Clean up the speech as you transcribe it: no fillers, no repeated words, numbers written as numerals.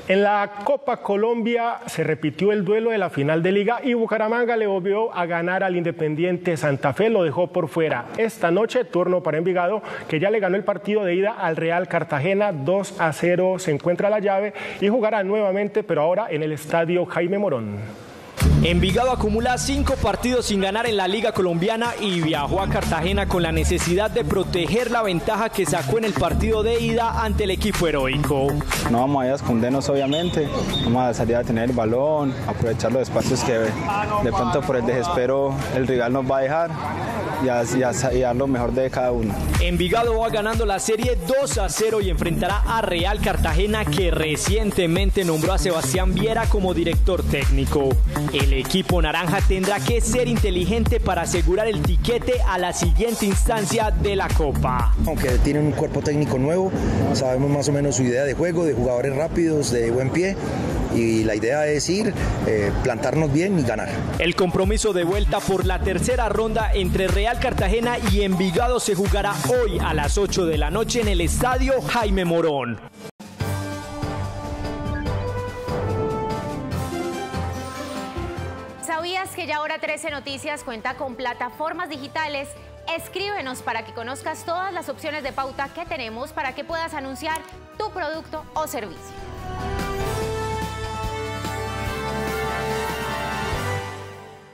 En la Copa Colombia se repitió el duelo de la final de Liga y Bucaramanga le volvió a ganar al Independiente Santa Fe, lo dejó por fuera. Esta noche, turno para Envigado, que ya le ganó el partido de ida al Real Cartagena, 2-0 se encuentra la llave y jugará nuevamente, pero ahora en el estadio Jaime Morón. Envigado acumula 5 partidos sin ganar en la Liga Colombiana y viajó a Cartagena con la necesidad de proteger la ventaja que sacó en el partido de ida ante el equipo heroico. No vamos a ir a escondernos, obviamente, vamos a salir a tener el balón, aprovechar los espacios que de pronto por el desespero el rival nos va a dejar y dar lo mejor de cada uno. Envigado va ganando la serie 2-0 y enfrentará a Real Cartagena, que recientemente nombró a Sebastián Viera como director técnico. El equipo naranja tendrá que ser inteligente para asegurar el tiquete a la siguiente instancia de la Copa. Aunque tienen un cuerpo técnico nuevo, sabemos más o menos su idea de juego, de jugadores rápidos, de buen pie, y la idea es ir, plantarnos bien y ganar. El compromiso de vuelta por la tercera ronda entre Real Cartagena y Envigado se jugará hoy a las 8 de la noche en el estadio Jaime Morón. ¿Sabías que ya ahora 13 Noticias cuenta con plataformas digitales? Escríbenos para que conozcas todas las opciones de pauta que tenemos para que puedas anunciar tu producto o servicio.